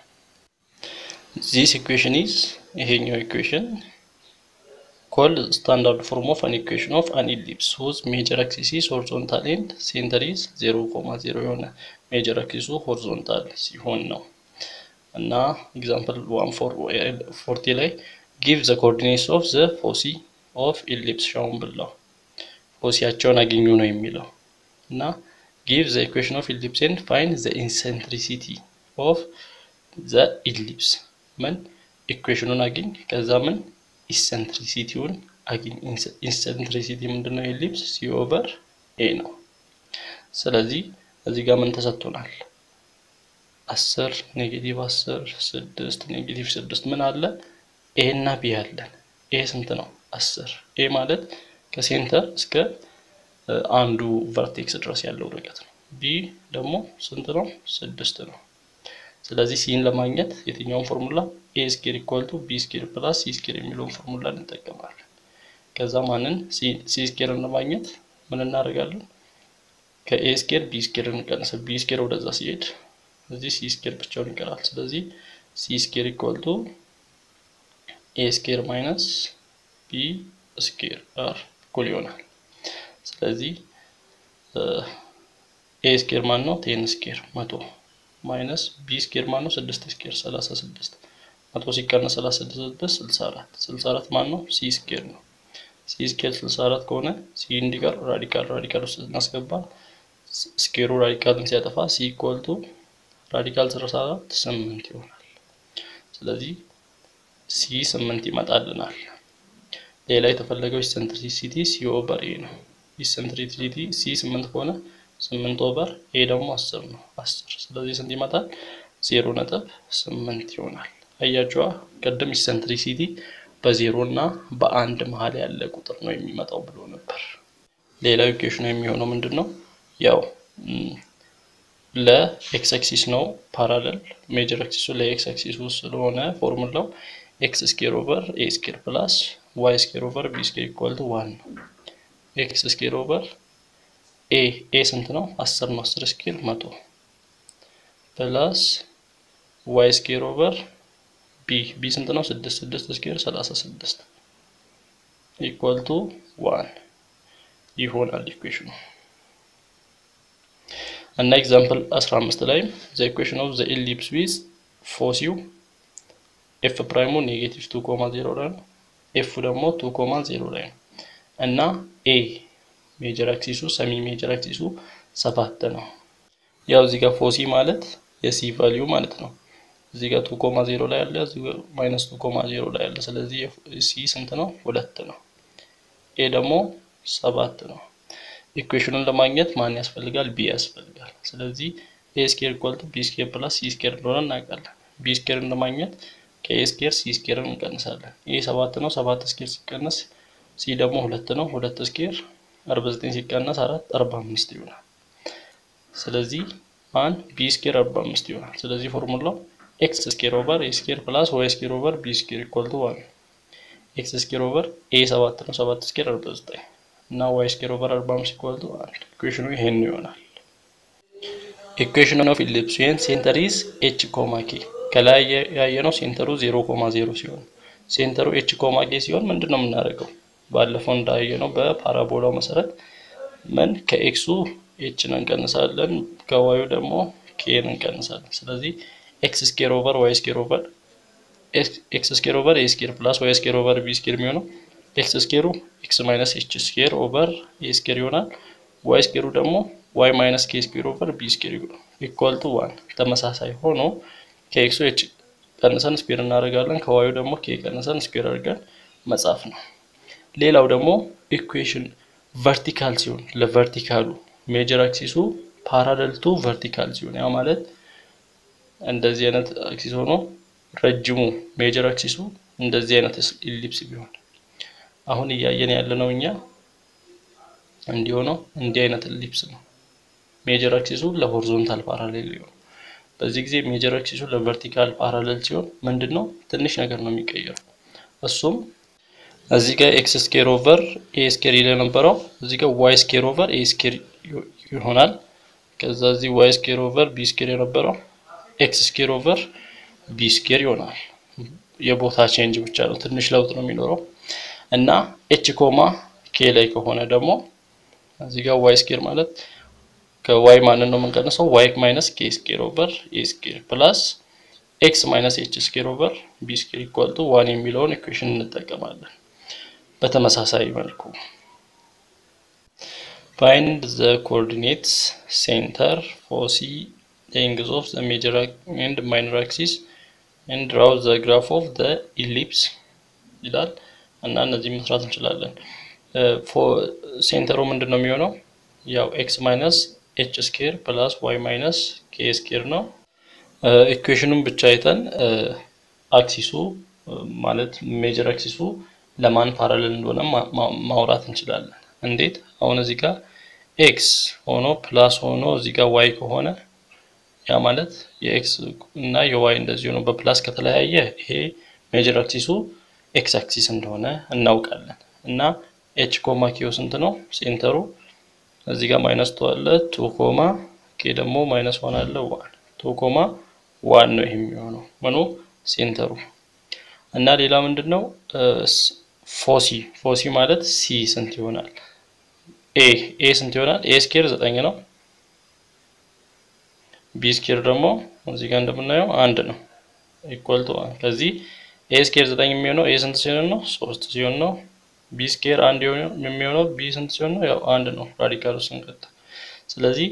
This equation is ይሄኛው equation called standard form of an equation of an ellipse whose major axis is horizontal and center is 0,0 የሆነ major axis horizontal ሲሆን ነው። እና example 140 ላይ give the coordinates of the foci of ellipse shown below ፎሲያቸውን አግኙ ነው የሚለው እና give the equation of ellipse and find the eccentricity of the ellipse ምን ኢኩዌሽኑን አግኝ ከዛ ምን ኢሰንትሪሲቲውን አግኝ ኢሰንትሪሲቲ ምንድነው ኤሊፕስ c over a ነው። ስለዚህ እዚህ ጋር ምን ተሰጥቶናል 10 -10 6 -6 ምን አለ a እና b አለን a ስንት ነው 10 a ማለት ከሴንተር እስከ አንዱ ቨርቴክስ ድረስ ያለው ርቀት ነው b ደግሞ ስንት ነው 6 ነው። ስለዚህ c ለማግኘት የትኛውን ፎርሙላ a square equal to b square plus c square የሚለውን ፎርሙላ እንጠቀማለን። ከዛ ማንን c square ለማግኘት ምን እናደርጋለን ከa square b square እንቀንስ b square ወደዛ ሲሄድ እዚህ c square ብቻውን ይቀራል። ስለዚህ c square equal to a square minus b square r እኩል ይሆናል። ስለዚህ a square ማን ነው 10 square 100 minus b square ማን ነው 6 square 36 100 ሲቀነስ 36 64 ማን ነው c square ነው c square 64 ከሆነ c እንዲቀር ራዲካል ውስጥ እናስገባ ስኩዌሩ ራዲካልን ሲያጠፋ c equal to ራዲካል 64 8 ይሆናል። ስለዚህ c 8 ይመጣልናል። ሌላ የተፈለገው ኢሰንትሪሲቲ c over a ነው። ኢሰንትሪሲቲ c 8 ከሆነ 8 ኦቨር a ደግሞ 10 ነው 10 ስለዚህ ስንት ይመጣል 0.8 ይሆናል። አያችዋ ቀደም ኢሰንትሪሲቲ በ0 እና በ1 መሃል ያለ ቁጥር ነው የሚመጣው ብሎ ነበር። ሌላው ኢኩዌሽኑ የሚሆነው ምንድነው ያው ለኤክስ አክሲስ ነው ፓራለል ሜጀር አክሲሱ ለኤክስ አክሲሱ ስለሆነ ፎርሙላው x square over a square plus y square over b square equal to 1 ነው። x square over a ስንት ነው 10 ነው 10 ስኩዌር 100 ፕላስ y ስኩዌር ኦቨር b ስንት ነው 6 ስኩዌር 36 ኢኳል ቱ 1 ይሆናል ኢኩዌሽኑ። እና ኤግዛምፕል 15 ላይ the equation of the ellipse with foci f ፕራይሙ -2,0 ላይ ነው f ደግሞ 2,0 ላይ ነው እና a ሜጀር አክሲሱ ሰሚ ሜጀር አክሲሱ 7 ነው። ያው እዚህ ጋር ፎሲ ማለት የሲ ቫልዩ ማለት ነው። እዚህ ጋር 2,0 ላይ አለ እዚህ ጋር -2,0 ላይ አለ። ስለዚህ ሲ ስንት ነው 2 ነው። ኤ ደግሞ 7 ነው። ኢኩዌሽኑን ለማግኘት ማን ያስፈልጋል b ያስፈልጋል። ስለዚህ a square equal to b square plus c square እንደሆነ እናውቃለን። b square ለማግኘት ከa square c square እንቀንሳለን። a 7 ነው 7 ስኩዌር ሲቀነስ c ደግሞ 2 ነው 2 ስኩዌር 49 ሲቀነስ 4 45 ይሆናል። ስለዚህ ማን b ስኩዌር 45 ይሆናል። ስለዚህ ፎርሙላው x ስኩዌር ኦቨር a ስኩዌር ፕላስ y ስኩዌር ኦቨር b ስኩዌር ኢኳል ቱ 1 x ስኩዌር ኦቨር a 7 ነው 7 ስኩዌር 49 እና y ስኩዌር ኦቨር 45 ኢኳል ቱ 1 ኢኩዌሽኑ ይሄን ይሆናል። ኢኩዌሽኑ ኦፍ ኢሊፕስ when center is h, k ከላይ ያየነው ሴንተሩ 0,0 ሲሆን ሴንተሩ h, k ሲሆን ምንድነው የምናደርገው ባለፈው እንዳየነው በፓራቦላው መሰረት ምን ከኤክሱ h እንቀንሳለን ከዋዩ ደግሞ k እንቀንሳለን። ስለዚህ x ስኩዌር ኦቨር y ስኩዌር ኦቨር x ስኩዌር ኦቨር a ስኩዌር ፕላስ y ስኩዌር ኦቨር b ስኩዌር የሚሆነው x ስኩዌሩ x ማይነስ h ስኩዌር ኦቨር a ስኩዌር ይሆናል። y ስኩዌሩ ደግሞ y ማይነስ k ስኩዌር ኦቨር b ስኩዌር ኢኳል ቱ 1 ተመሳሳይ ሆኖ ከኤክሱ h ቀንሰን ስኩዌር እናደርጋለን ከዋዩ ደግሞ k ቀንሰን ስኩዌር አድርገን መጻፍ ነው። ሌላው ደግሞ ኢኩዌሽን ቨርቲካል ሲሆን ለቨርቲካሉ ሜጀር አክሲሱ ፓራለል ቱ ቨርቲካል ሲሆን ያ ማለት እንደዚህ አይነት አክሲስ ሆኖ ረጅሙ ሜጀር አክሲሱ እንደዚህ አይነት ኢሊፕስ ቢሆን አሁን እያየን ያለነው እኛ እንዲሆነው እንዲህ አይነት ኢሊፕስ ነው። ሜጀር አክሲሱ ለሆሪዞንታል ፓራሌል ይሆን በዚህ ጊዜ ሜጀር አክሲሱ ለቨርቲካል ፓራለል ሲሆን ምንድነው ትንሽ ነገር ነው የሚቀየረው። እሱም እዚህ ጋር ኤክስ ስኬር ኦቨር ኤ ስኬር ይለ ነበረው እዚህ ጋር ዋይ ስኬር ኦቨር ኤ ስኬር ይሆናል። ከዛ እዚህ ዋይ ስኬር ኦቨር ቢ ስኬር የነበረው ኤክስ ስኬር ኦቨር ቢ ስኬር ይሆናል። የቦታ ቼንጅ ብቻ ነው ትንሽ ለውጥ ነው የሚኖረው። እና ኤች ኮማ ኬ ላይ ከሆነ ደግሞ እዚህ ጋር ዋይ ስኬር ማለት ከዋይ ማንን ነው የምንቀንሰው ዋይ ማይነስ ኬ ስኬር ኦቨር ኤ ስኬር ፕላስ ኤክስ ማይነስ ኤች ስኬር ኦቨር ቢ ስኬር ኢኳል ቱ 1 የሚለውን ኢኩዌሽን እንጠቀማለን። በተመሳሳይ መልኩ find the coordinates center foci length of the major and minor axis and draw the graph of the ellipse ይላል እና እነዚህ መስራት እንችላለን። ሴንተሩ ምንድነው የሚሆነው ያው x minus h square plus y minus k square ነው። ኢኩዌሽኑን ብቻ አይተን አክሲሱ ማለት ሜጀር አክሲሱ ለማን ፓራለል እንደሆነ ማውራት እንችላለን። እንዴት አሁን እዚህ ጋር x ሆኖ ፕላስ ሆኖ እዚህ ጋር y ከሆነ ያ ማለት የx እና የy እንደዚህ ሆኖ በፕላስ ከተለያየ ይሄ ሜጀር አክሲሱ x አክሲስ እንደሆነ እናውቃለን። እና h ኮማ q ስንት ነው ሴንተሩ እዚህ ጋር ማይነስ 2 አለ 2 ኮማ k ደግሞ ማይነስ 1 አለ 1 2 ኮማ 1 ነው የሚሆነው ምኑ ሴንተሩ። እና ሌላ ምንድነው ፎሲ ማለት c ስንት ይሆናል a ስንት ይሆናል a ስኬር 9 ነው b ስኬር ደግሞ እዚህ ጋር እንደምናየው 1 ነው ኢኳል ቱ 1 ከዚህ a ስኬር 9 የሚሆነው a ስንት ሲሆን ነው 3 ሲሆን ነው b ስኬር 1 የሚሆነው b ስንት ሲሆን ነው ያው 1 ነው ራዲካሉ ስንቀጥ። ስለዚህ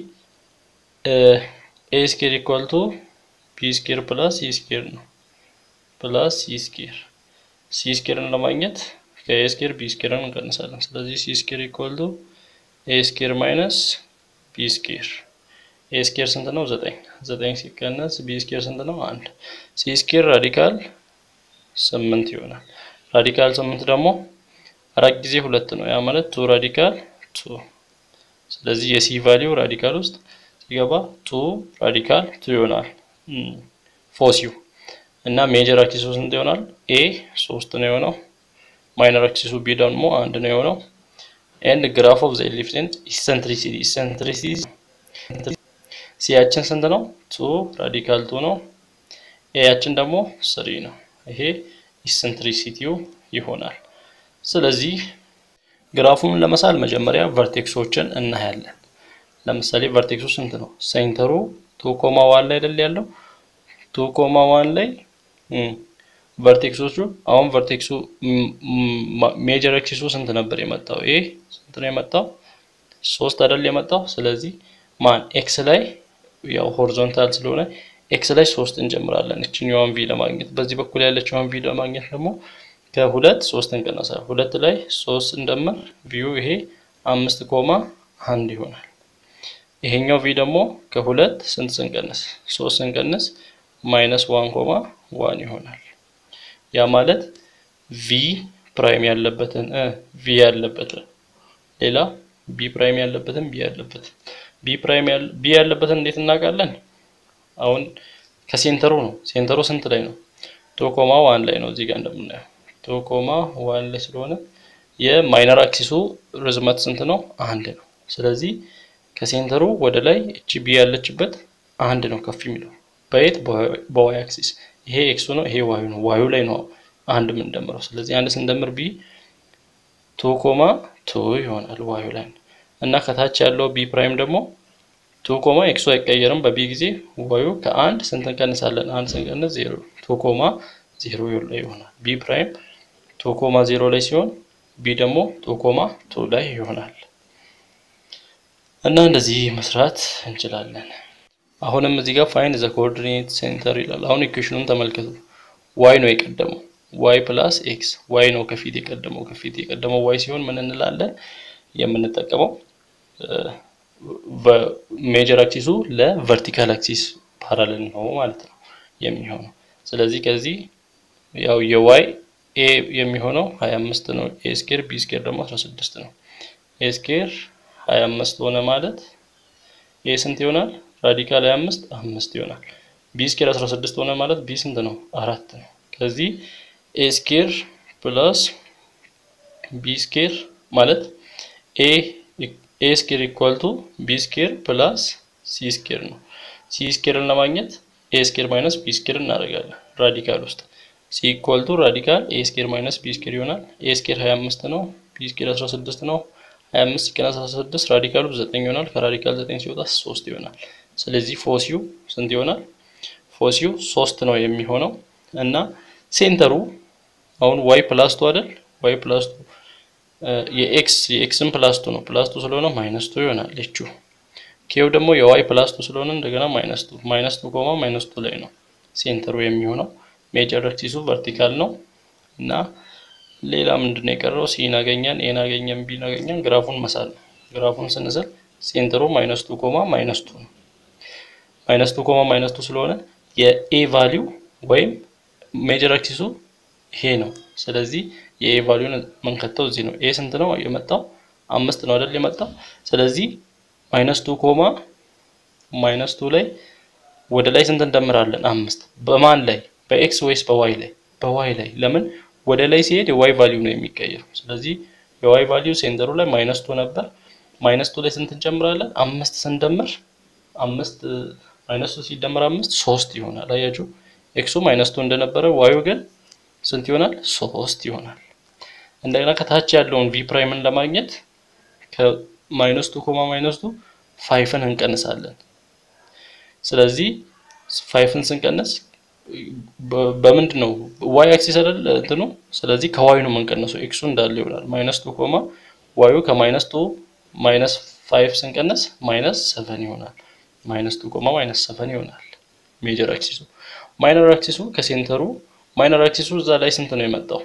a ስኬር ኢኳል ቱ b ስኬር ፕላስ c ስኬር ነው ፕላስ c ስኬር c ስኬርን ለማግኘት ከa ስኬር b ስኬርን እንቀንሳለን። ስለዚህ c ስኬር ኢኳል ቱ a ስኬር ማይነስ b ስኬር a ስኬር ስንት ነው 9 ሲቀነስ b ስኬር ስንት ነው 1 c ስኬር ራዲካል 8 ይሆናል። ራዲካል 8 ደግሞ አራት ጊዜ 2 ነው ያ ማለት 2 ራዲካል 2 ስለዚህ የc ቫልዩ ራዲካል ውስጥ ሲገባ 2 ራዲካል 2 ይሆናል ፎሲው። እና ሜጀር አክሲሱ ስንት ይሆናል a 3 ነው የሆነው ማይነር አክሲሱ b ደግሞ 1 ነው የሆነው and graph of the ellipse and eccentricity c ያችን ስንት ነው 2 ራዲካል 2 ነው a ያችን ደግሞ 3 ነው ይሄ ኢሰንትሪሲቲው ይሆናል። ስለዚህ ግራፉን ለመሳል መጀመሪያ ቨርቴክሶችን እናያለን። ለምሳሌ ቨርቴክሱ ስንት ነው ሴንተሩ 2.1 ላይ አይደል ያለው 2.1 ላይ ቨርቴክሶቹ አሁን ቨርቴክሱ ሜጀር አክሲሱ ስንት ነበር የመጣው a ስንት ነው የመጣው 3 አይደል የመጣው። ስለዚህ ማን x ላይ ያው ሆሪዞንታል ስለሆነ x ላይ 3 እንጀምራለን እቺኛውን v ለማግኘት በዚህ በኩል ያለችውን v ለማግኘት ደግሞ ከ2 3 እንቀነሳለን 2 ላይ 3 እንደምር ቪው ይሄ 5.1 ይሆናል። ይሄኛው v ደግሞ ከ2 ስንት ስንቀነስ 3 ስንቀነስ -1.1 ይሆናል። ያ ማለት v ፕራይም ያለበትን v ያለበትን ሌላ b ፕራይም ያለበትን b ያለበትን b ያለበትን እንዴት እናውቃለን? አሁን ከሴንተሩ ነው ሴንተሩ ስንት ላይ ነው 2.1 ላይ ነው እዚህ ጋር እንደምናየው 2.1 ላይ ስለሆነ የማይነር አክሲሱ ርዝመት ስንት ነው 1 ነው። ስለዚህ ከሴንተሩ ወደ ላይ እቺ b ያለችበት 1 ነው ከፍ የሚለው በየት በy አክሲስ ይሄ x ነው ይሄ y ነው y ላይ ነው 1 ምን እንደምረው ስለዚህ 1 ስንደምር b 2.2 ይሆናል y ላይ እና ከታች ያለው b ፕራይም ደግሞ 2, x አይቀየርም በb ጊዜ y ከ1 ስንት እንቀንሳለን 1 ስንቀንስ 0 2.0 ላይ ይሆናል b ፕራይም 2.0 ላይ ሲሆን b ደግሞ 2.2 ላይ ይሆናል። እና እንደዚህ መስራት እንችላለን። አሁንም እዚህ ጋር find the coordinate center ይላል። አሁን ኢኩዌሽኑን ተመልከቱ y ነው የቀደመው y plus x y ነው ከፊት የቀደመው y ሲሆን ምን እንላለን የምንጠቀመው በሜጀር አክሲሱ ለቨርቲካል አክሲስ ፓራለል ነው ማለት ነው የሚሆነው። ስለዚህ ከዚህ ያው የy a የሚሆነው 25 ነው a ስኬር b ስኬር ደግሞ 16 ነው a ስኬር 25 ሆነ ማለት a ስንት ይሆናል ራዲካል 25 ይሆናል ቢ ስኩዌር 16 ሆነ ማለት ቢ ስንት ነው 4 ነው ስለዚህ a ስኩዌር ፕላስ ቢ ስኩዌር ማለት a ስኩዌር ኢኳል ቱ ቢ ስኩዌር ፕላስ ሲ ስኩዌር ነው ሲ ስኩዌርን ለማግኘት a ስኩዌር ማይነስ ቢ ስኩዌር እናደርጋለን ራዲካል ውስጥ c ኢኳል ቱ ራዲካል a ስኩዌር ማይነስ b ስኩዌር ይሆናል a ስኩዌር 25 ነው b ስኩዌር 16 ነው 25 ሲቀነስ 16 ራዲካሉ 9 ይሆናል ከራዲካል 9 ሲወጣ 3 ይሆናል ስለዚህ ፎሲው ስንት ይሆናል ፎሲው 3 ነው የሚሆነው እና ሴንተሩ አሁን y + 2 አይደል y + 2 የxን +2 ነው +2 ስለሆነ -2 ይሆናል እቹ ኬው ደግሞ የy +2 ስለሆነ እንደገና -2 ኮማ -2 ላይ ነው ሴንተሩ የሚሆነው ሜጀር አክሲሱ ቨርቲካል ነው እና ሌላ ምንድነው የቀረው ሲን አገኘን ኤን አገኘን ቢን አገኘን ግራፉን መሳል ነው ግራፉን ስንስል ሴንተሩ -2 ኮማ -2 ነው -2 ኮማ -2 ስለሆነ የኤ ቫልዩ ወይም ሜጀር አክሲሱ ይሄ ነው ስለዚህ የኤ ቫልዩን መንከተው እዚህ ነው ኤ ስንት ነው የመጣው 5 ነው አይደል የመጣው ስለዚህ -2 ኮማ -2 ላይ ወደ ላይ ስንት እንደምራለን 5 በማን ላይ በኤክስ ወይስ በዋይ ላይ በዋይ ላይ ለምን ወደ ላይ ሲሄድ የዋይ ቫልዩ ነው የሚቀየረው ስለዚህ የዋይ ቫልዩ ሴንተሩ ላይ -2 ነበር -2 ላይ ስንት እንጨምራለን 5 ስንደምር 5 -2 ሲደመር 5 3 ይሆናል አያችሁ ኤክሱ -2 እንደነበረ ዋዩ ግን ስንት ይሆናል 3 ይሆናል እንደገና ከታች ያለውን v ፕራይምን ለማግኘት ከ-2 ኮማ -2 5ን እንቀንሳለን ስለዚህ 5ን ስንቀንስ በምንድነው y አክሲስ አይደል እንትኑ ስለዚህ ከዋዩ ነው የምንቀንሰው ኤክሱ እንዳለ ይሆናል -2 ኮማ ዋዩ ከ-2 -5 ስንቀንስ -7 ይሆናል -2 ኮማ -7 ይሆናል ሜጀር አክሲሱ ማይነር አክሲሱ ከሴንተሩ ማይነር አክሲሱ እዛ ላይ ስንት ነው የመጣው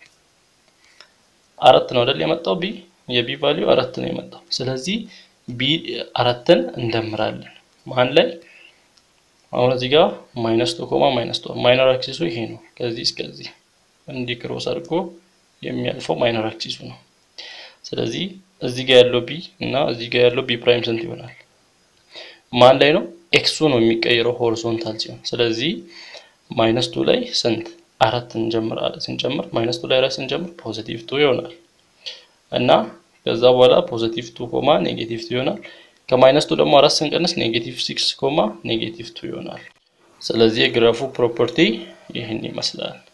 4 ነው አይደል የመጣው ቢ የቢ ቫልዩ 4 ነው የመጣው ስለዚህ ቢ 4ን እንደምራለን ማን ላይ አሁን እዚህ ጋር -2 ኮማ -2 ማይነር አክሲሱ ይሄ ነው ከዚህ እስከዚህ እንዲ ክሮስ አድርጎ የሚያልፈው ማይነር አክሲሱ ነው ስለዚህ እዚህ ጋር ያለው ቢ እና እዚህ ጋር ያለው ቢ ፕራይም ስንት ይሆናል ማን ላይ ነው ኤክሱ ነው የሚቀየረው ሆሪዞንታል ሲሆን ስለዚህ -2 ላይ ስንት 4 እንጀምራለን ስንጀምር -2 ላይ 4 ስንጀምር +2 ይሆናል እና ከዛ በኋላ +2 ኮማ -2 ይሆናል ከ-2 ደግሞ 4 ስንቀንስ -6 ኮማ -2 ይሆናል ስለዚህ የግራፉ ፕሮፐርቲ ይሄን ይመስላል